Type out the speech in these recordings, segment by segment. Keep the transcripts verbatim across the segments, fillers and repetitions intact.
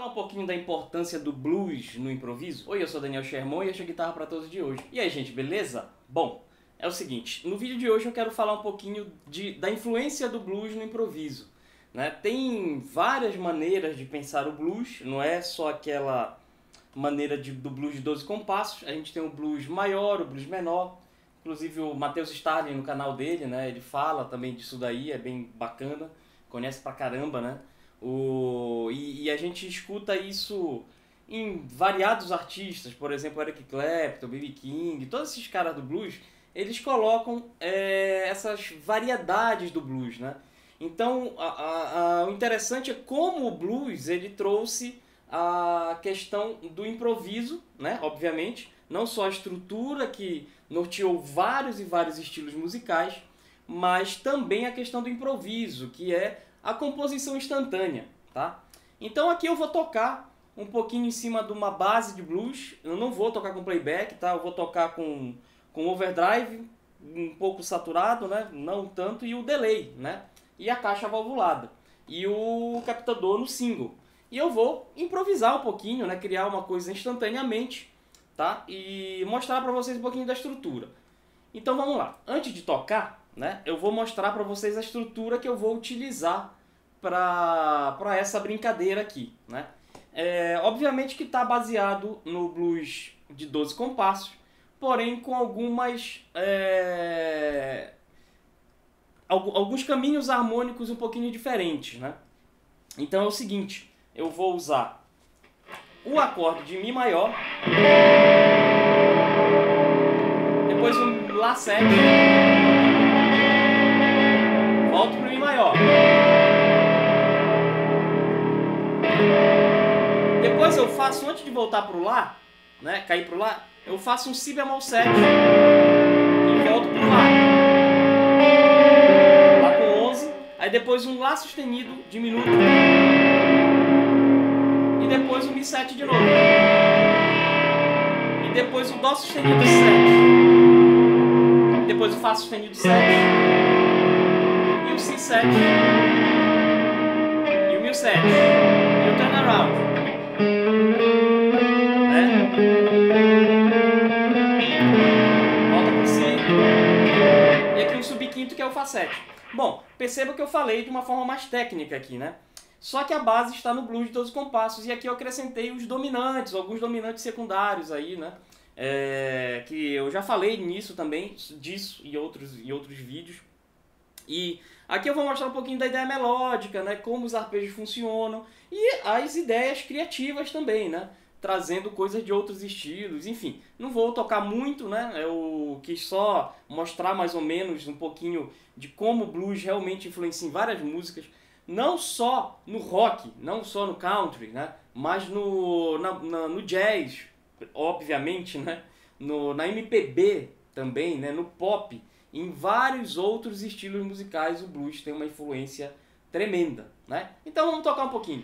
um pouquinho da importância do blues no improviso? Oi, eu sou Daniel Sherman e esta é a Guitarra para Todos de hoje. E aí, gente, beleza? Bom, é o seguinte, no vídeo de hoje eu quero falar um pouquinho de, da influência do blues no improviso. Né? Tem várias maneiras de pensar o blues, não é só aquela maneira de, do blues de doze compassos. A gente tem o blues maior, o blues menor. Inclusive o Matheus Starling no canal dele, né? Ele fala também disso daí, é bem bacana, conhece pra caramba, né? O, e, e a gente escuta isso em variados artistas, por exemplo, Eric Clapton, B B King, todos esses caras do blues, eles colocam é, essas variedades do blues, né? Então, a, a, a, o interessante é como o blues ele trouxe a questão do improviso, né? Obviamente, não só a estrutura que norteou vários e vários estilos musicais, mas também a questão do improviso, que é a composição instantânea, tá? Então aqui eu vou tocar um pouquinho em cima de uma base de blues. Eu não vou tocar com playback, tá? Eu vou tocar com, com overdrive, um pouco saturado, né? Não tanto, e o delay, né? E a caixa valvulada. E o captador no single. E eu vou improvisar um pouquinho, né? Criar uma coisa instantaneamente, tá? E mostrar para vocês um pouquinho da estrutura. Então vamos lá. Antes de tocar, né? Eu vou mostrar para vocês a estrutura que eu vou utilizar para essa brincadeira aqui, né? É, obviamente que está baseado no blues de doze compassos, porém com algumas é, alguns caminhos harmônicos um pouquinho diferentes, né? Então é o seguinte, eu vou usar o acorde de Mi maior, depois um Lá sete, volto para o Mi maior. Depois eu faço, antes de voltar para o Lá, né, cair para o Lá, eu faço um Si bemol sete e volto para o Lá. Lá com onze, aí depois um Lá sustenido, diminuto, e depois um Mi sete de novo. E depois o Dó sustenido sete. E depois o Fá sustenido sete. E o Si sete. E o Mi sete. E o turnaround. Né? Volta por Si. E aqui um subquinto que é o Fá sete. Bom, perceba que eu falei de uma forma mais técnica aqui, né? Só que a base está no blues de doze compassos. E aqui eu acrescentei os dominantes, alguns dominantes secundários aí, né? É, que eu já falei nisso também, disso e outros, e outros vídeos. E aqui eu vou mostrar um pouquinho da ideia melódica, né? Como os arpejos funcionam. E as ideias criativas também, né? Trazendo coisas de outros estilos, enfim. Não vou tocar muito, né? Eu quis só mostrar mais ou menos um pouquinho de como o blues realmente influencia em várias músicas. Não só no rock, não só no country, né? Mas no, na, na, no jazz, obviamente, né? No, na M P B também, né? No pop. Em vários outros estilos musicais o blues tem uma influência tremenda, né? Então vamos tocar um pouquinho.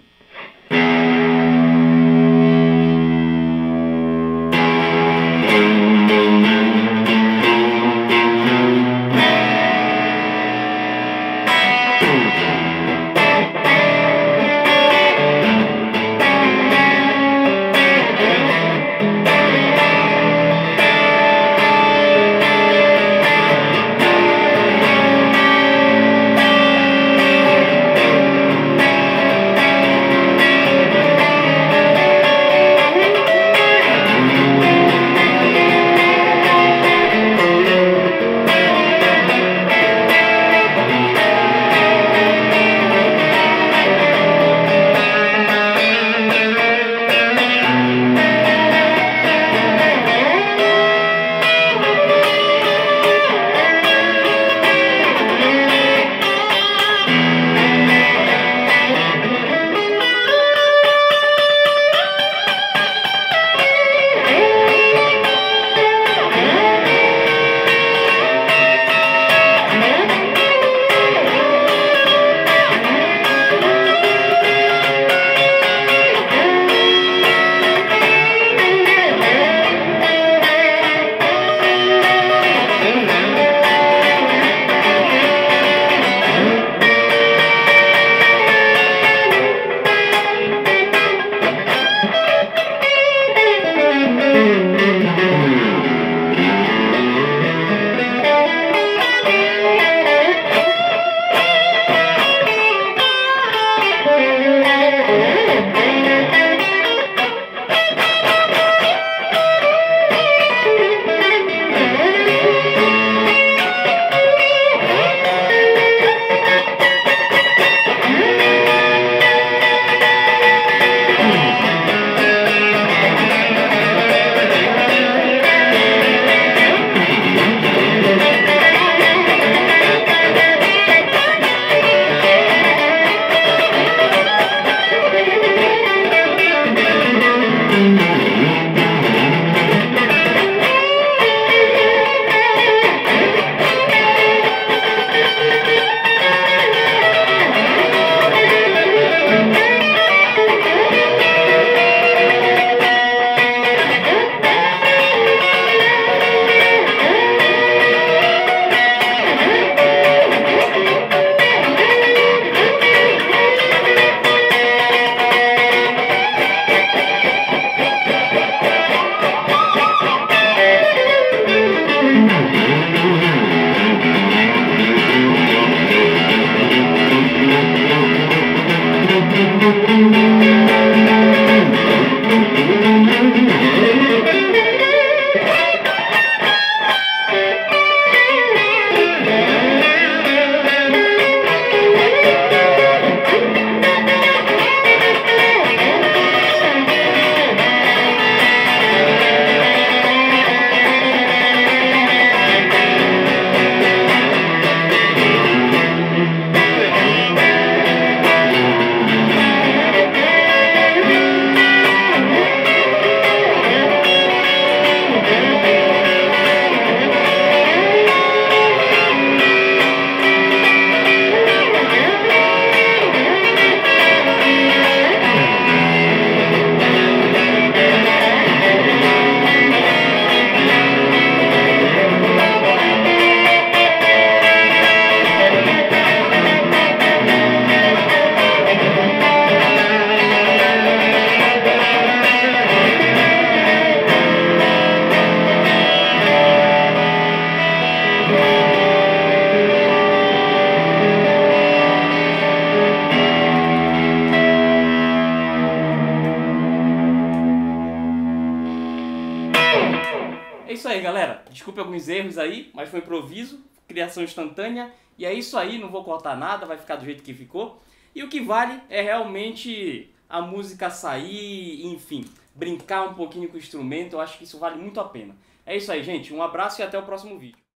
É isso aí, galera. Desculpe alguns erros aí, mas foi improviso, criação instantânea. E é isso aí, não vou cortar nada, vai ficar do jeito que ficou. E o que vale é realmente a música sair, enfim, brincar um pouquinho com o instrumento. Eu acho que isso vale muito a pena. É isso aí, gente. Um abraço e até o próximo vídeo.